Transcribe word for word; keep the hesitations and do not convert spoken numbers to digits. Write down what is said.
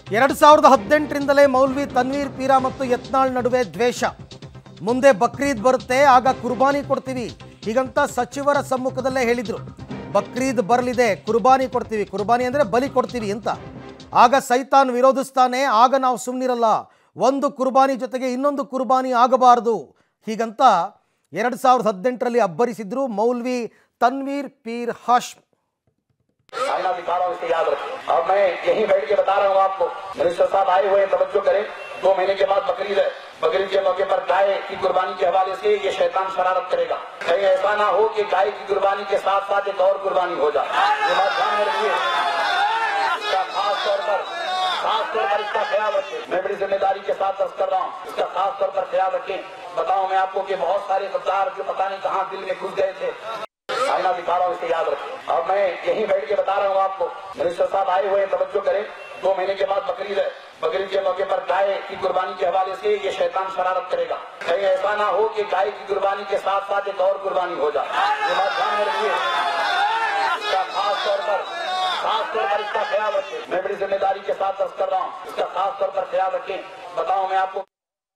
ಎರಡು ಸಾವಿರದ ಹದಿನೆಂಟರಿಂದಲೇ ಮೌಲ್ವಿ ತನ್ವೀರ್ ಪೀರಾ ಮತ್ತು ಯತ್ನಾಳ್ ನಡುವೆ ದ್ವೇಷ. ಮುಂದೆ ಬಕ್ರೀದ್ ಬರುತ್ತೆ, ಆಗ ಕುರ್ಬಾನಿ ಕೊಡ್ತೀವಿ ಹೀಗಂತ ಸಚಿವರ ಸಮ್ಮುಖದಲ್ಲೇ ಹೇಳಿದ್ರು. ಬಕ್ರೀದ್ ಬರಲಿದೆ, ಕುರ್ಬಾನಿ ಕೊಡ್ತೀವಿ, ಕುರ್ಬಾನಿ ಅಂದರೆ ಬಲಿ ಕೊಡ್ತೀವಿ ಅಂತ. ಆಗ ಸೈತಾನ್ ವಿರೋಧಿಸ್ತಾನೆ, ಆಗ ನಾವು ಸುಮ್ಮನಿರಲ್ಲ, ಒಂದು ಕುರ್ಬಾನಿ ಜೊತೆಗೆ ಇನ್ನೊಂದು ಕುರ್ಬಾನಿ ಆಗಬಾರದು ಹೀಗಂತ ಎರಡು ಸಾವಿರದ ಹದಿನೆಂಟರಲ್ಲಿ ಅಬ್ಬರಿಸಿದ್ರು ಮೌಲ್ವಿ तनवीर पीर हाशिम। आईना दिखा रहा हूं, इसे याद रखें। और मैं यहीं बैठ के बता रहा हूं आपको, मिनिस्टर साहब आए हुए तवज्जो करें। दो महीने के बाद बकरीद है, बकरीद के मौके पर गाय की कुर्बानी के हवाले से ये शैतान शरारत करेगा। कहीं ऐसा ना हो कि गाय की कुर्बानी के साथ साथ एक और कुर्बानी हो जाए। ये बात ध्यान में रखिए, इसका खास तौर पर खास तौर पर इसका ख्याल रखें। मैं बड़ी जिम्मेदारी के साथ अर्ज कर रहा हूँ, इसका खास तौर पर ख्याल रखें। बताऊं मैं आपको कि बहुत सारे गद्दार जो पता नहीं कहाँ दिल में घुस गए थे, आईना दिखा रहा हूं, इसे याद रखें। और मैं यहीं बैठ के बता रहा हूं आपको, मिनिस्टर साहब आए हुए तवज्जो करें। दो महीने के बाद बकरीद है, बकरीद के मौके पर गाय की कुर्बानी के हवाले से ये शैतान शरारत करेगा। कहीं ऐसा ना हो कि गाय की कुर्बानी के साथ साथ एक और कुर्बानी हो जाए। ये बात ध्यान में रखिए, इसका खास तौर पर खास तौर पर इसका ख्याल रखें। मैं बड़ी जिम्मेदारी के साथ अर्ज कर रहा हूँ, इसका खास तौर पर ख्याल रखें। बताऊं मैं आपको